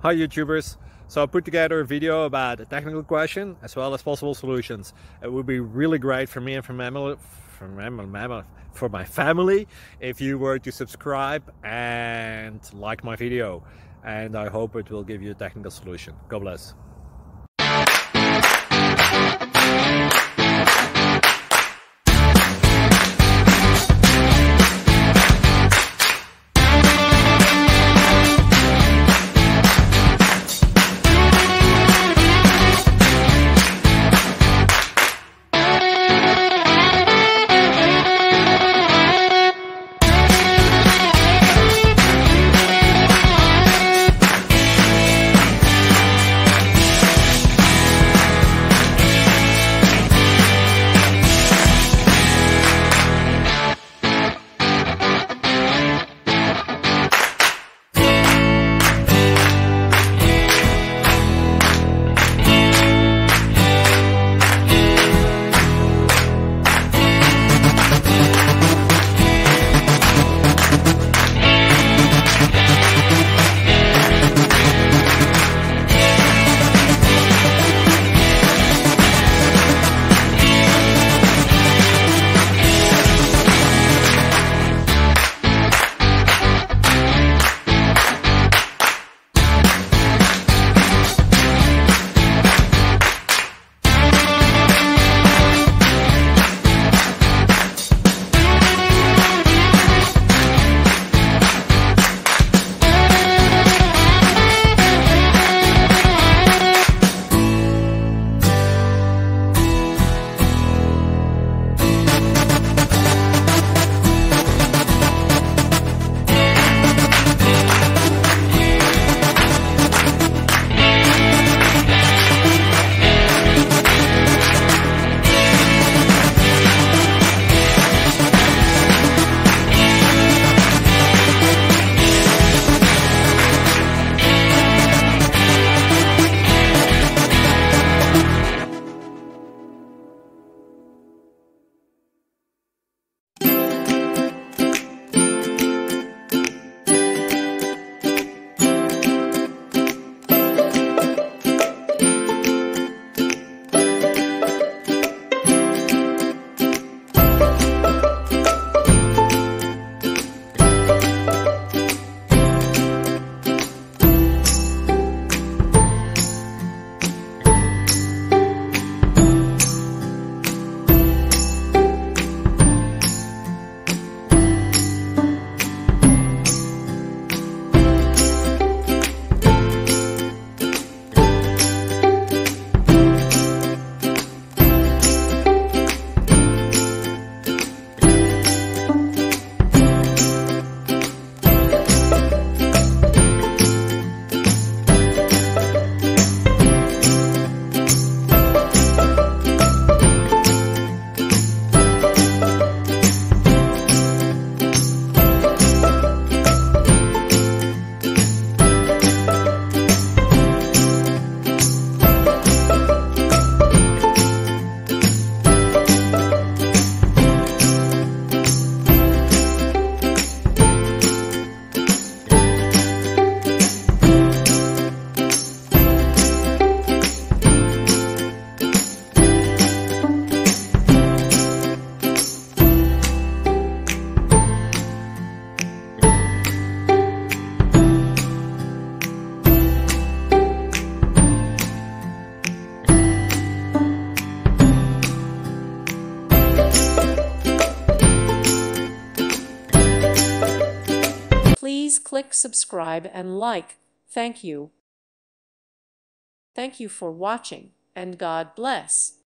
Hi YouTubers! So I put together a video about a technical question as well as possible solutions. It would be really great for me and for my family if you were to subscribe and like my video, and I hope it will give you a technical solution. God bless. Please click subscribe and like. Thank you. Thank you for watching, and God bless.